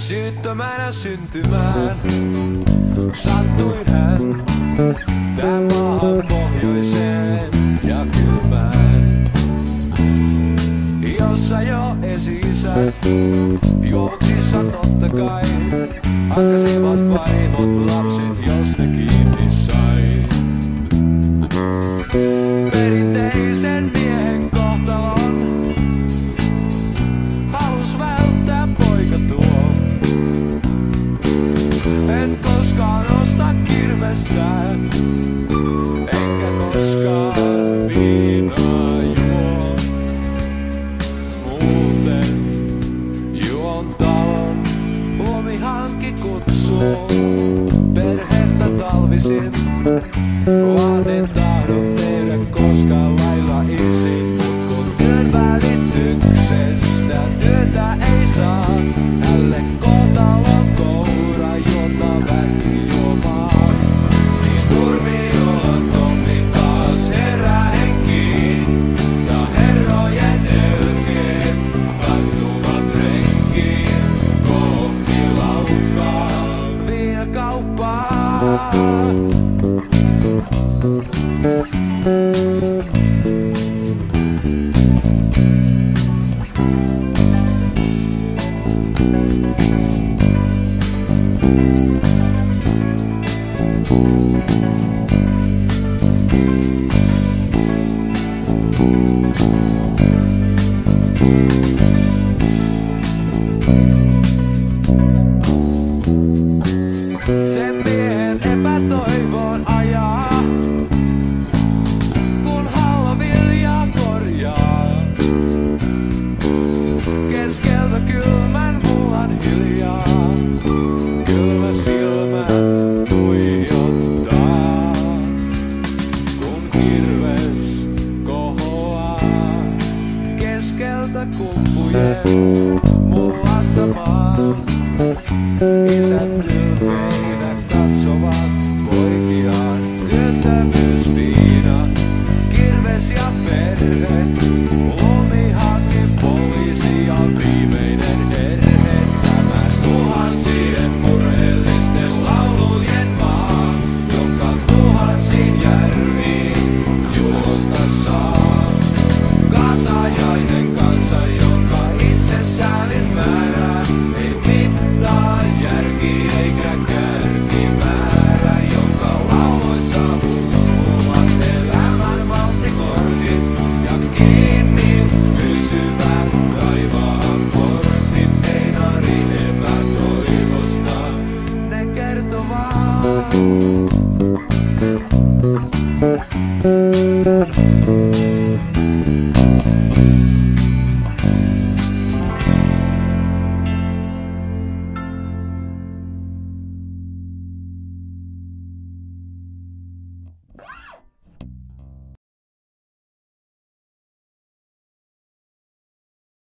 Syyttömänä syntymään sattuin hän tän maahan pohjoiseen ja kylmään, jossa jo esi-isät juoksissa totta kai hakkasivat vaimot lapset, jos ne kiinni sai. Perinteisen miehen kohtalon halus välttää poika tuo. En koskaan osta kirvestä, enkä koskaan viinaa juo. Muuten juon talon, luomihankki kutsuu perhettä talvisin. Vaan en tahdo tehdä koskaan lailla isin, mut kun työn välityksestä työtä ei saa, älle kotalon koura jota väki omaa. Niin turmioon Tommi taas herää henkiin, ja herrojen elkeet kattuvat renkiin kohti laukkaa viinakauppaa. Sen miehen epätoivon ajaa, kun halvaviljaa korjaa. Keskeltä kylmän mullan hiljaa, kylmä silmä tuijottaa, kun kirves kohoaa. Keskeltä kumpujen mullasta maan, isät ylpeinä katsovat poikiaan. Työttömyysviina, kirves ja perhe, luomihankin poliisi ja viimeinen erhe. Tämä tuhansien murheellisten laulujen maa, joka tuhansiin järviin juosta saa. Katajainen kansa, joka itsesäälin määrää, ei mittaa järki eikä kärkimäärä, jonka lauloissa puhuvat elämän valttikortit ja kiinni pysyvät taivaan portit. Einari epätoivosta ne kertovat.